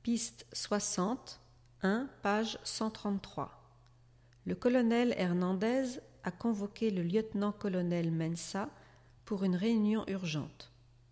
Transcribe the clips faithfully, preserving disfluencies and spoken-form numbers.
Piste soixante, un, page cent trente-trois. Le colonel Hernandez a convoqué le lieutenant-colonel Mensa pour une réunion urgente.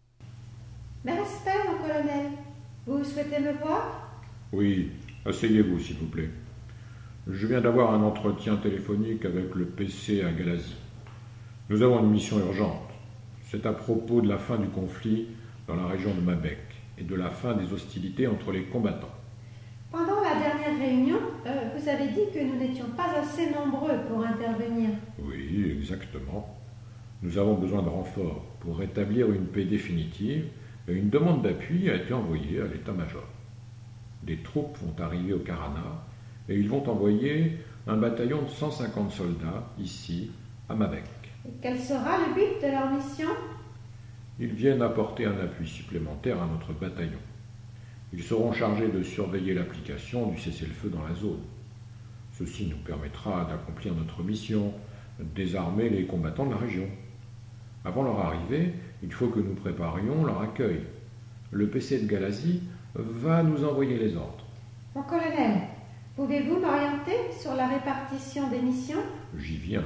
Mes respects, mon colonel. Vous souhaitez me voir? Oui, asseyez-vous, s'il vous plaît. Je viens d'avoir un entretien téléphonique avec le P C à Galazi. Nous avons une mission urgente. C'est à propos de la fin du conflit dans la région de Mabek et de la fin des hostilités entre les combattants. Pendant la dernière réunion, euh, vous avez dit que nous n'étions pas assez nombreux pour intervenir. Oui, exactement. Nous avons besoin de renforts pour rétablir une paix définitive et une demande d'appui a été envoyée à l'état-major. Des troupes vont arriver au Karana et ils vont envoyer un bataillon de cent cinquante soldats ici, à Mabek. Et quel sera le but de leur mission? Ils viennent apporter un appui supplémentaire à notre bataillon. Ils seront chargés de surveiller l'application du cessez-le-feu dans la zone. Ceci nous permettra d'accomplir notre mission, de désarmer les combattants de la région. Avant leur arrivée, il faut que nous préparions leur accueil. Le P C de Galazi va nous envoyer les ordres. Mon colonel, pouvez-vous m'orienter sur la répartition des missions? J'y viens.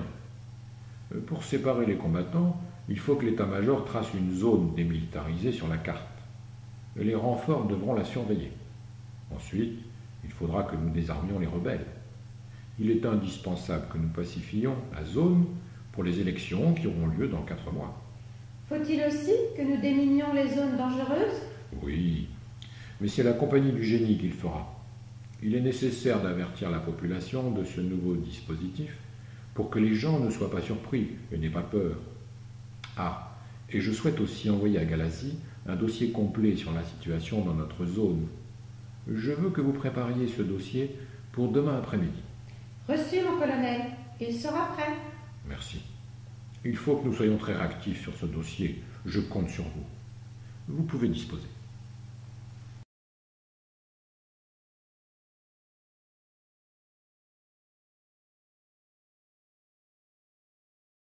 Pour séparer les combattants, il faut que l'état-major trace une zone démilitarisée sur la carte. Les renforts devront la surveiller. Ensuite, il faudra que nous désarmions les rebelles. Il est indispensable que nous pacifions la zone pour les élections qui auront lieu dans quatre mois. Faut-il aussi que nous déminions les zones dangereuses? Oui, mais c'est la compagnie du génie qui le fera. Il est nécessaire d'avertir la population de ce nouveau dispositif pour que les gens ne soient pas surpris et n'aient pas peur. Ah, et je souhaite aussi envoyer à Galazi un dossier complet sur la situation dans notre zone. Je veux que vous prépariez ce dossier pour demain après-midi. Reçu, mon colonel. Il sera prêt. Merci. Il faut que nous soyons très réactifs sur ce dossier. Je compte sur vous. Vous pouvez disposer.